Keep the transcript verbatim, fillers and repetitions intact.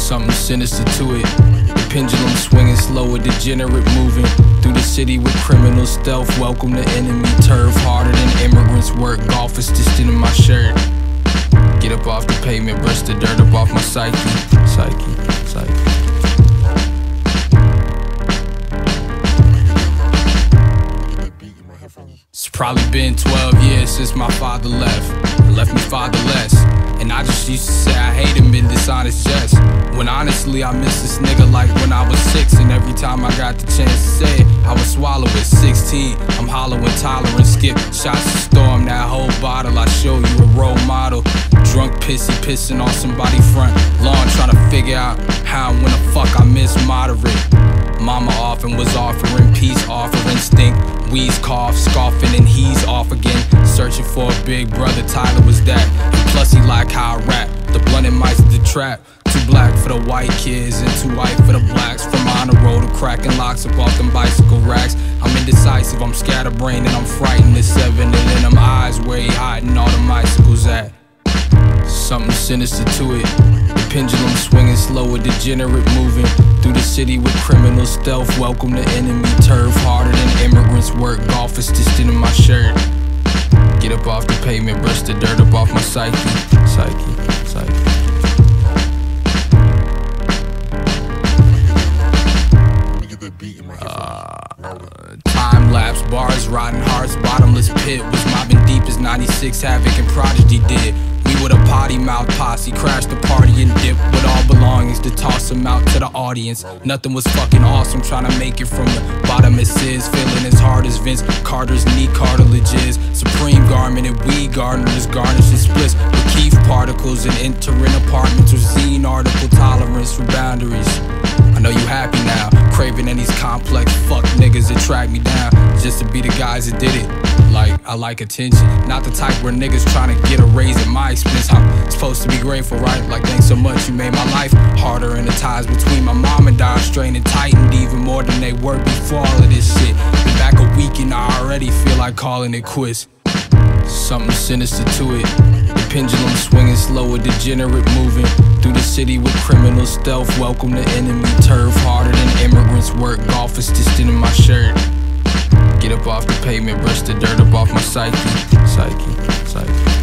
Something sinister to it. The pendulum swinging slow, a degenerate moving through the city with criminal stealth. Welcome to enemy turf, harder than immigrants work. Golf is distant in my shirt. Get up off the pavement, brush the dirt up off my psyche. Psyche, psyche. It's probably been twelve years since my father left. Left me fatherless. And I just used to say I hate him in dishonest jest, when honestly I miss this nigga like when I was six. And every time I got the chance to say it, I would swallow it. Sixteen, I'm hollow and tolerant. Skip shots to storm that whole bottle. I show you a role model. Drunk pissy pissing on somebody's front lawn, trying to figure out how and when the fuck I miss moderate. Mama often was offering peace, offering stink. Wheeze, cough, scoffing, and he's off again. Searching for a big brother, Tyler was that. And plus he like how I rap. The blunt and mice the trap. Too black for the white kids and too white for the blacks. From on the road to cracking locks up off them bicycle racks. I'm indecisive, I'm scatterbrained, and I'm frightened. There's seven and in them eyes where he hiding all them icicles at. Something sinister to it. The pendulum swinging slow, a degenerate moving through the city with criminal stealth. Welcome to enemy turf, harder than immigrants work. Golf is distant in my shirt. Get up off the pavement, brush the dirt up off my psyche. Psyche, psyche. Uh, time lapse, bars, rotten hearts, bottomless pit. Was mobbing deep as ninety-six Havoc and Prodigy did. We with a potty mouth posse, crashed the party and dipped with all belongings to toss them out to the audience. Nothing was fucking awesome, trying to make it from the bottom it is. Feeling as hard as Vince Carter's knee cartilage is. Supreme garment and weed gardeners garnish and splits with Keith particles and entering apartments with zine article tolerance for boundaries. I know you happy now, craving any complex fuck niggas that track me down just to be the guys that did it. Like, I like attention, not the type where niggas trying to get a raise at my expense. I'm supposed to be grateful, right? Like, thanks so much, you made my life harder. And the ties between my mom and dad strained and tightened even more than they were before all of this shit. Been back a week and I already feel like calling it quits. Something sinister to it. The pendulum swinging slow, a degenerate moving through the city with criminal stealth. Welcome to enemy turf, harder than immigrants work. Golf is distant in my shirt. Get up off the pavement, brush the dirt up off my psyche. Psyche, psyche.